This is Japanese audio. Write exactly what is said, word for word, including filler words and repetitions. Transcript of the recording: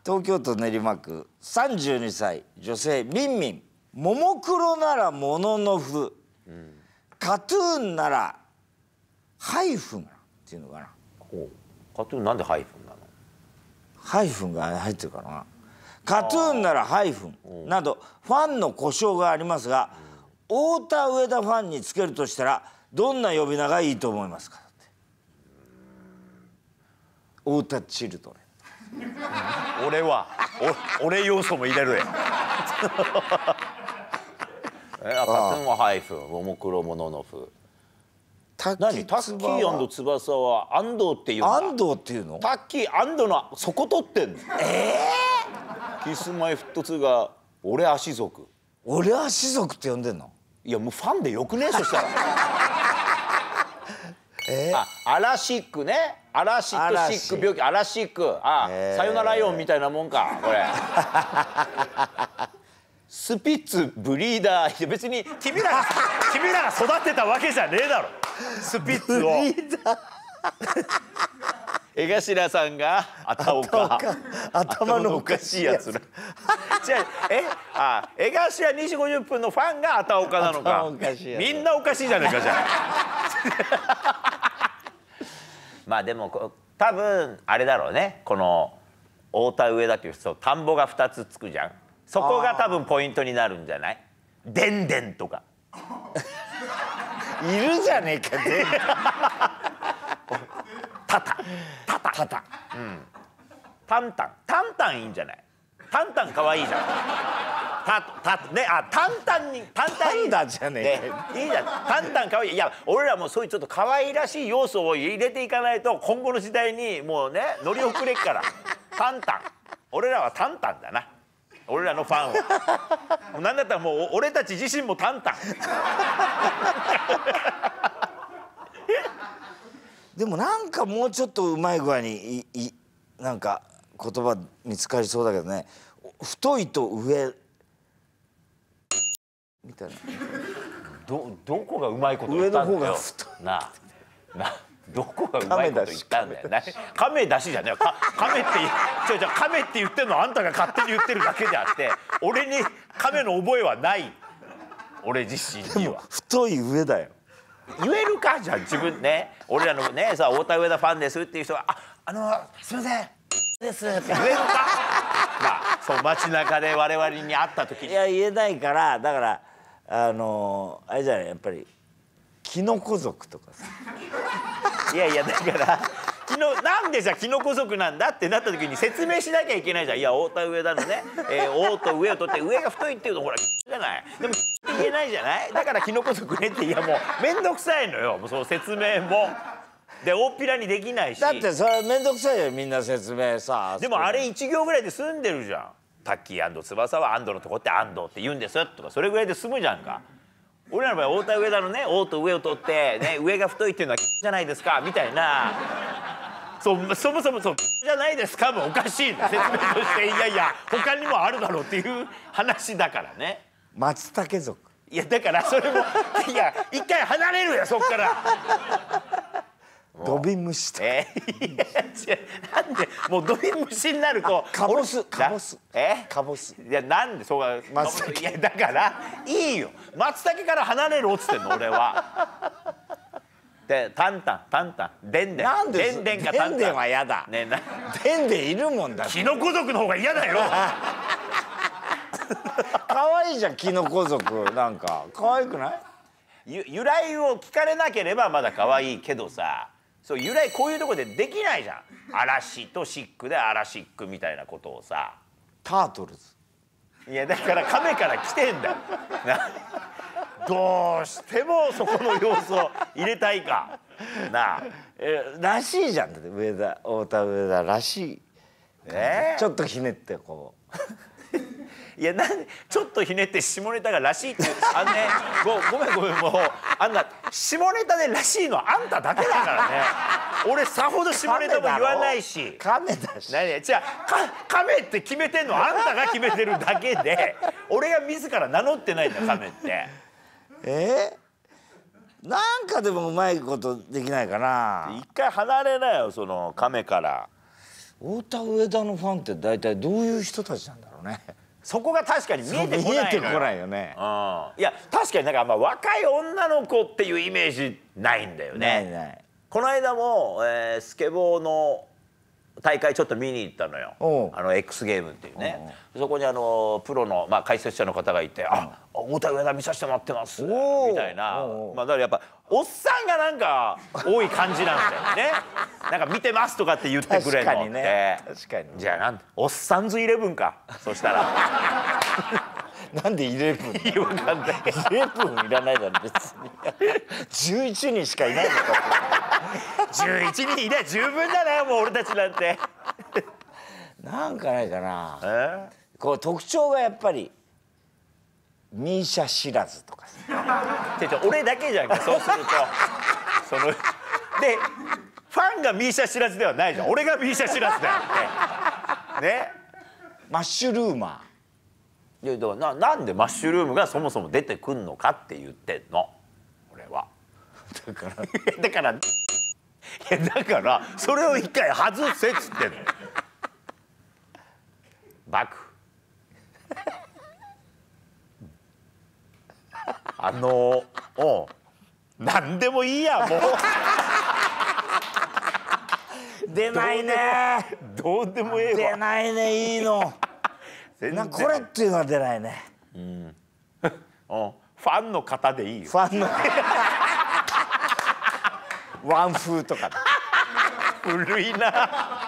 東京都練馬区さんじゅうにさい女性みんみん。ももクロならもののふ、うん、カトゥーンならハイフンっていうのかな。 ほう、カトゥーンなんでハイフンなの？ ハイフンが入ってるかな。カトゥーンならハイフンなどファンの呼称がありますが、うん、太田上田ファンにつけるとしたらどんな呼び名がいいと思いますか？太田チルドレン。 俺はお俺要素も入れるやん。えあカトゥーンはハイフン、ももクロもののふ。何タッキー&翼は安藤っていうの？ 安藤っていうの？ タッキー安藤のそこ取ってんの？ ええー、キスマイフットツーが俺足族。 俺足族って呼んでんの？ いやもうファンでよくねえそしたら。えー、あアラシックね、アラシックシック病気、アラシック、あ、えー、さよならイオンみたいなもんかこれ。スピッツブリーダー、別に君らが君らが育てたわけじゃねえだろスピッツを。江頭さんがあたおか、 頭のおかしいやつら。 じゃあえあ江頭にじごじゅっぷんのファンがあたおかなのか。みんなおかしいじゃねえかじゃあ。まあでも多分あれだろうね、この太田上田っていう人田んぼがふたつつくじゃん。そこが多分ポイントになるんじゃない？でんでんとかいるじゃねえか。でタタタタタタ、うん、タンタンタンタンいいんじゃない？タンタン可愛いじゃん。タタね、あタンタンにタンタンいいだじゃねえか。いいじゃん、タンタン可愛い。いや俺らもそういうちょっと可愛らしい要素を入れていかないと今後の時代にもうね乗り遅れっから。タンタン、俺らはタンタンだな。俺らのファンはなんだったらもう俺たち自身もタンタン。 でもなんかもうちょっとうまい具合にいいなんか言葉見つかりそうだけどね。太いと上みたいな。 どどこがうまいこと言ったんだよ。 上の方が太いなあなあ、どこがうまいこと言ったんだよ。亀出しじゃねえよ。亀ってちょちょ亀って言ってるのあんたが勝手に言ってるだけであって、俺に亀の覚えはない。俺自身には。 太い上だよ。 言えるかじゃあ自分ね。俺らのねさ太田上田ファンですっていう人はああのすみませんですって言えるか。まあそう街中で我々に会った時に。 いや言えないから、だからあのあれじゃない、やっぱりキノコ族とかさ。 いやいやだから昨日なんでじゃあキノコ族なんだってなった時に説明しなきゃいけないじゃん。いや太田上田のね、えー、太と上を取って上が太いっていうとほらじゃない。でも言えないじゃない。だからキノコ族ねって、いやもう面倒くさいのよ。もうその説明もで大っぴらにできないし。 だってそれ面倒くさいよみんな説明さ。 でもあれいち行ぐらいで済んでるじゃん。タッキー&翼は安藤のとこって安藤って言うんですとか、それぐらいで済むじゃんか。俺らの場合太田上田のね太と上を取ってね上が太いっていうのはじゃないですかみたいな。そ, そもそもそうじゃないですかもおかしい説明として。いやいや他にもあるだろうっていう話だからね。 松茸族。 いやだからそれもいや一回離れるよそっから。 ドビムシとか。 えー、いや違う、なんでもうドビムシになるとカボスカボスえカボス。 いやなんでそうが松茸。 いやだからいいよ松茸から離れるっつってんの俺は。でタンタンタンタンでんでんなんででんでんかタンタンでんでんは嫌だ。 ねなでんでんいるもんだ。 キノコ族の方が嫌だよ。 可愛いじゃんキノコ族。なんか可愛くない？ ゆ由来を聞かれなければまだ可愛いけどさ、そう由来こういうとこでできないじゃん。嵐とシックでアラシックみたいなことをさ。 タートルズ。 いやだから亀から来てんだよ。どうしてもそこの要素を入れたいかなあ。 えらしいじゃん。だって上田太田上田らしい。えー、ちょっとひねってこう。 いやなんでちょっとひねって下ネタがらしいってあんねごごめんごめんもうあんな下ネタでらしいのはあんただけだからね。俺さほど下ネタも言わないし。 亀だし。 何じゃあか亀って決めてんのあんたが決めてるだけで俺が自ら名乗ってないんだ亀って。 えー、なんかでもうまいことできないかな。 一回離れなよその亀から。 太田上田のファンって大体どういう人たちなんだろうね。 そこが確かに見えてこないのよ。 見えてこないよね。 うん、いや確かになんかあんま若い女の子っていうイメージないんだよね。 ないない。 この間も、えー、スケボーの大会ちょっと見に行ったのよ。あの X ゲームっていうね。そこにあのプロの、まあ、解説者の方がいて「あ太田上田見させてもらってます」みたいな。まあだからやっぱおっさんがなんか多い感じなんだよね。なんか見てますとかって言ってくれるのって。 確かに。 じゃあなんおっさんずイレブンか。そしたら。 なんでイレブン？ いやわかんない。 イレブンいらないだろ別に。じゅういちにんしかいないのか。 じゅういちにんいりゃ十分だなもう俺たちなんて。 なんかないかな。 えこう特徴がやっぱりミーシャ知らずとかさ。 ちょちょ俺だけじゃんかそうするとそのでファンがミーシャ知らずではないじゃん。俺がミーシャ知らずだよってね。 マッシュルーマいやだからななんでマッシュルームがそもそも出てくんのかって言ってんの俺は。 ーだからだからいやだからそれを一回外せっつってんの。バクあのお何でもいいやもう出ないね。 どうでもええわ。 出ないねいいの。 全然なこれっていうのは出ないね。 うん、ファンの方でいいよ。 ファンのワン風とか。 古いな。